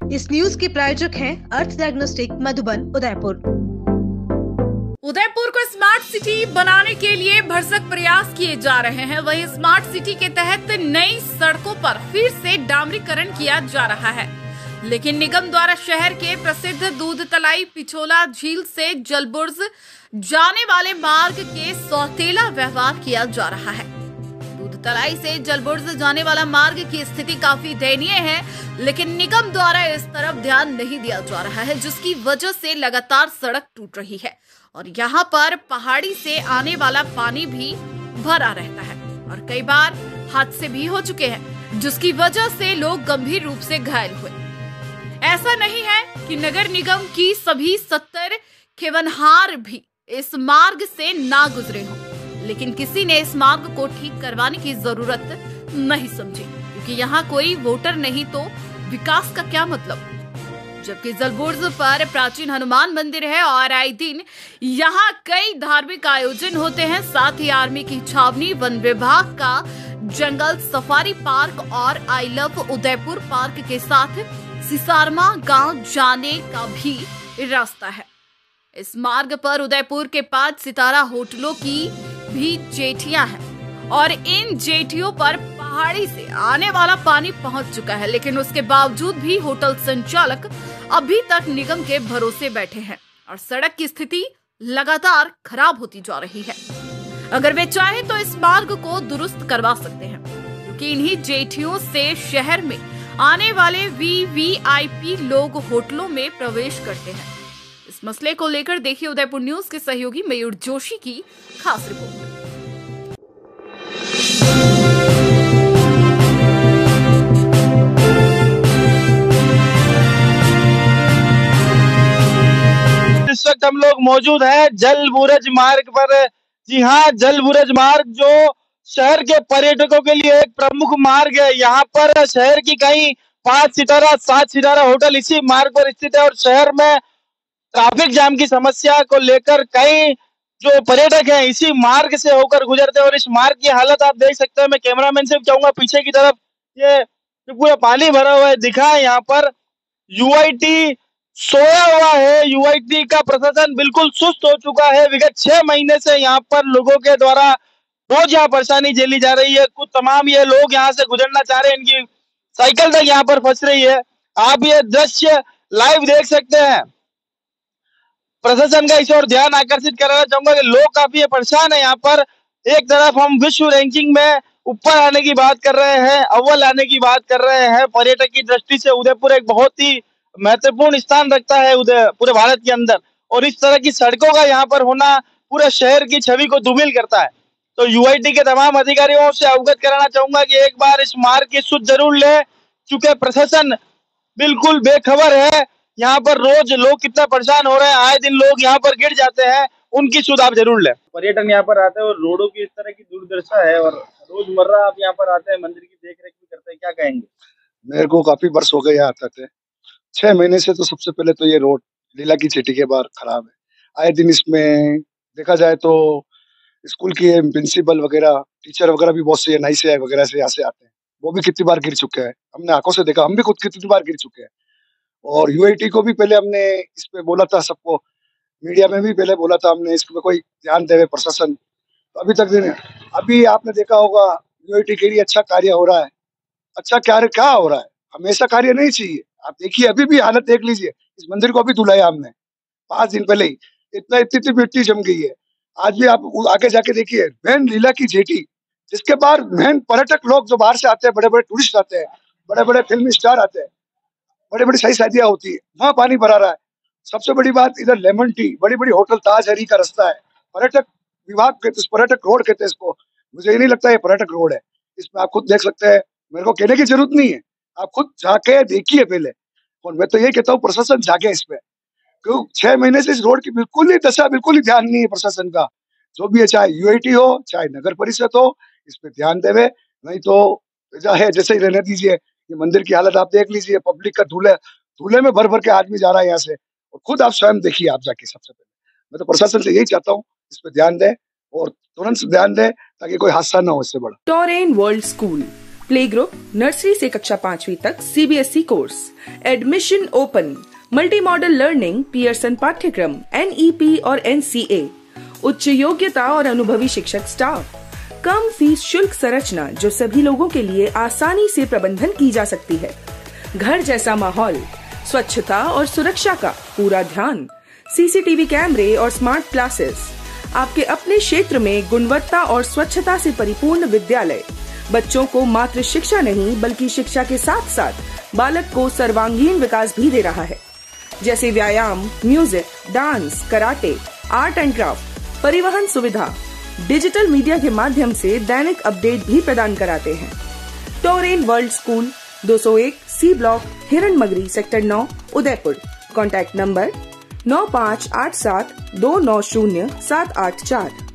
इस न्यूज के प्रायोजक हैं अर्थ डायग्नोस्टिक मधुबन उदयपुर। उदयपुर को स्मार्ट सिटी बनाने के लिए भरसक प्रयास किए जा रहे हैं। वहीं स्मार्ट सिटी के तहत नई सड़कों पर फिर से डामरीकरण किया जा रहा है, लेकिन निगम द्वारा शहर के प्रसिद्ध दूध तलाई पिछोला झील से जलबुर्ज जाने वाले मार्ग के सौतेला व्यवहार किया जा रहा है। दूध तलाई से जलबुर्ज जाने वाला मार्ग की स्थिति काफी दयनीय है, लेकिन निगम द्वारा इस तरफ ध्यान नहीं दिया जा रहा है, जिसकी वजह से लगातार सड़क टूट रही है और यहाँ पर पहाड़ी से आने वाला पानी भी भरा रहता है और कई बार हादसे भी हो चुके हैं, जिसकी वजह से लोग गंभीर रूप से घायल हुए। ऐसा नहीं है कि नगर निगम की सभी 70 खेवनहार भी इस मार्ग से ना गुजरे हों, लेकिन किसी ने इस मार्ग को ठीक करवाने की जरूरत नहीं समझी, क्योंकि यहाँ कोई वोटर नहीं तो विकास का क्या मतलब। जबकि जलबुर्ज पर प्राचीन हनुमान मंदिर है और आए दिन यहाँ कई धार्मिक आयोजन होते हैं। साथ ही आर्मी की छावनी, वन विभाग का जंगल सफारी पार्क और आई लव उदयपुर पार्क के साथ सिसारमा गांव जाने का भी रास्ता है। इस मार्ग पर उदयपुर के 5 सितारा होटलों की भी जेटियां हैं और इन जेटियों पर पहाड़ी से आने वाला पानी पहुंच चुका है, लेकिन उसके बावजूद भी होटल संचालक अभी तक निगम के भरोसे बैठे हैं और सड़क की स्थिति लगातार खराब होती जा रही है। अगर वे चाहे तो इस मार्ग को दुरुस्त करवा सकते हैं, क्योंकि इन्हीं जेटियों से शहर में आने वाले वीवीआईपी लोग होटलों में प्रवेश करते हैं। इस मसले को लेकर देखिए उदयपुर न्यूज के सहयोगी मयूर जोशी की खास रिपोर्ट। इस वक्त हम लोग मौजूद हैं जलबुर्ज मार्ग पर। जी हाँ, जलबुर्ज मार्ग जो शहर के पर्यटकों के लिए एक प्रमुख मार्ग है। यहाँ पर शहर की कई 5 सितारा 7 सितारा होटल इसी मार्ग पर स्थित है और शहर में ट्रैफिक जाम की समस्या को लेकर कई जो पर्यटक हैं इसी मार्ग से होकर गुजरते हैं और इस मार्ग की हालत आप देख सकते हैं। मैं कैमरामैन से चाहूंगा पीछे की तरफ, ये पूरा पानी भरा हुआ है दिखा है। यहाँ पर यूआईटी सोया हुआ है। यूआईटी का प्रशासन बिल्कुल सुस्त हो चुका है। विगत 6 महीने से यहाँ पर लोगों के द्वारा रोज यहाँ परेशानी झेली जा रही है। कुछ तमाम ये लोग यहाँ से गुजरना चाह रहे हैं, इनकी साइकिल तक यहाँ पर फंस रही है। आप ये दृश्य लाइव देख सकते हैं। प्रशासन का इस ओर ध्यान आकर्षित कराना चाहूंगा कि लोग काफी परेशान है। यहाँ पर एक तरफ हम विश्व रैंकिंग में ऊपर आने की बात कर रहे हैं, अव्वल आने की बात कर रहे हैं। पर्यटक की दृष्टि से उदयपुर एक बहुत ही महत्वपूर्ण स्थान रखता है पूरे भारत के अंदर, और इस तरह की सड़कों का यहाँ पर होना पूरे शहर की छवि को धूमिल करता है। तो यूआईटी के तमाम अधिकारियों से अवगत कराना चाहूंगा कि एक बार इस मार्ग की सुध जरूर ले, चूंकि प्रशासन बिल्कुल बेखबर है। यहाँ पर रोज लोग कितना परेशान हो रहे हैं, आए दिन लोग यहाँ पर गिर जाते हैं, उनकी सुध आप जरूर लें। पर्यटन यहाँ पर आते हैं और रोडों की इस तरह की दुर्दशा है और रोजमर्रा आप यहाँ पर आते हैं, मंदिर की देख रेख भी करते हैं, क्या कहेंगे? मेरे को काफी वर्ष हो गए यहाँ आते थे। 6 महीने से तो सबसे पहले तो ये रोड लीला की चेटी के बाहर खराब है। आए दिन इसमें देखा जाए तो स्कूल की प्रिंसिपल वगैरह, टीचर वगैरह भी बहुत से नाई से वगैरह से यहाँ से आते हैं, वो भी कितनी बार गिर चुके हैं। हमने आंखों से देखा, हम भी खुद कितनी बार गिर चुके हैं। और यूआईटी को भी पहले हमने इस पे बोला था, सबको मीडिया में भी पहले बोला था हमने, इस पे कोई ध्यान देवे प्रशासन, तो अभी तक नहीं। अभी आपने देखा होगा यूआईटी के लिए अच्छा कार्य हो रहा है। अच्छा कार्य क्या हो रहा है? हमेशा कार्य नहीं चाहिए। आप देखिए अभी भी हालत देख लीजिए। इस मंदिर को अभी धुलाया हमने 5 दिन पहले ही, इतनी मिट्टी जम गई है। आज भी आप आगे जाके देखिए मेन लीला की जेटी, जिसके बाद मेन पर्यटक लोग जो बाहर से आते हैं, बड़े बड़े टूरिस्ट आते हैं, बड़े बड़े फिल्म स्टार आते हैं, बड़ी बड़ी सही शादियां होती है, वहाँ पानी भरा रहा है। सबसे बड़ी बात, इधर लेमन टी, बड़ी बड़ी होटल ताज हरी का रास्ता है। पर्यटक विभाग कहते, पर्यटक रोड कहते हैं इसको। मुझे ये नहीं लगता है पर्यटक रोड है। इसमें आप खुद देख सकते हैं, मेरे को कहने की जरूरत नहीं है, आप खुद जाके देखिए पहले। और मैं तो ये कहता हूँ प्रशासन जागे इस पे, क्यों 6 महीने से इस रोड की बिल्कुल ही दशा, बिल्कुल ही ध्यान नहीं है प्रशासन का। जो भी है, चाहे यूआईटी हो चाहे नगर परिषद हो, इस पे ध्यान देवे। नहीं तो है जैसे ही रहने दीजिए। ये मंदिर की हालत आप देख लीजिए, पब्लिक का धूले में भर भर के आदमी जा रहा है यहाँ से, और खुद आप स्वयं देखिए आप जाके। सबसे पहले मैं तो प्रशासन से यही चाहता हूँ, इस पे ध्यान दें और तुरंत ध्यान दें, ताकि कोई हादसा ना हो इससे बड़ा। Toren world school play group, nursery से कक्षा 5वीं तक CBSE course, admission open, multi model learning, Pearson पाठ्यक्रम, NEP और NCA, उच्च योग्यता और अनुभवी शिक्षक स्टाफ, कम फीस शुल्क संरचना जो सभी लोगों के लिए आसानी से प्रबंधन की जा सकती है, घर जैसा माहौल, स्वच्छता और सुरक्षा का पूरा ध्यान, CCTV कैमरे और स्मार्ट क्लासेस, आपके अपने क्षेत्र में गुणवत्ता और स्वच्छता से परिपूर्ण विद्यालय बच्चों को मात्र शिक्षा नहीं बल्कि शिक्षा के साथ साथ बालक को सर्वांगीण विकास भी दे रहा है, जैसे व्यायाम, music, dance, karate, art and craft, परिवहन सुविधा, डिजिटल मीडिया के माध्यम से दैनिक अपडेट भी प्रदान कराते हैं। Toren world school, 201 C block, Hiranmagri, sector 9, Udaipur. Contact number 9587290784।